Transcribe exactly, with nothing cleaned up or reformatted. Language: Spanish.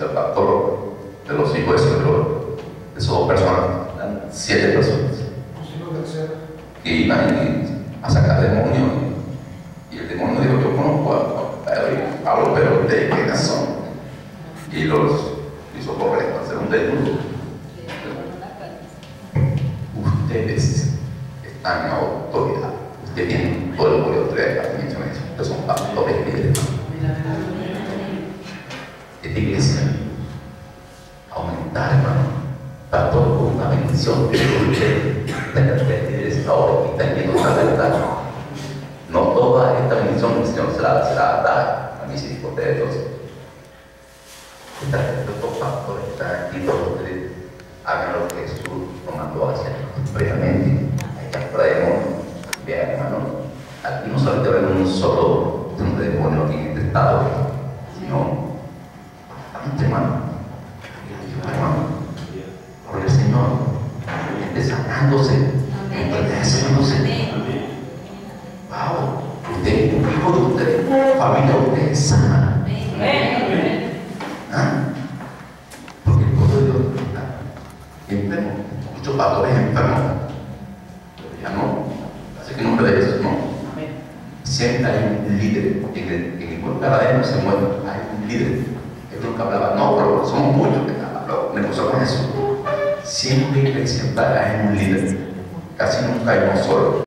ser pastor de los hijos de Señor, de esas dos personas, eran siete personas que iban a sacar demonios. Y el demonio dijo: yo conozco a Pedro y Pablo, pero ¿de qué son? Y los hizo correr a hacer un desnudo. Ustedes están en autoridad, ustedes tienen todo el poder de autoridad, ustedes son pastores líderes. Esta iglesia aumentar, hermano, pastor, con una bendición de ustedes tengan tres líderes ahora y están yendo a la verdad. No toda esta bendición el Señor se la da a mis hijos de Dios. Estos pastores están aquí, todos ustedes hagan lo que Jesús nos mandó a hacer previamente. Allá traemos, vean, hermano, aquí no solamente vemos un solo un demonio aquí en este estado, sino bastante, hermano, hermano, por el Señor, gente sanándose, gente sanándose. Wow, usted, hijo de usted, familia, usted es sana. ¿Ah? Porque el pueblo de Dios está enfermo, muchos pastores enfermos, pero ya no, así que no de eso, no. Siempre hay un líder, en el, en el pueblo cada vez no se mueve, hay un líder. Es lo que hablaba, no, pero somos muchos que hablan, me puso con eso. Siempre, siempre hay un líder, casi nunca hay uno solo.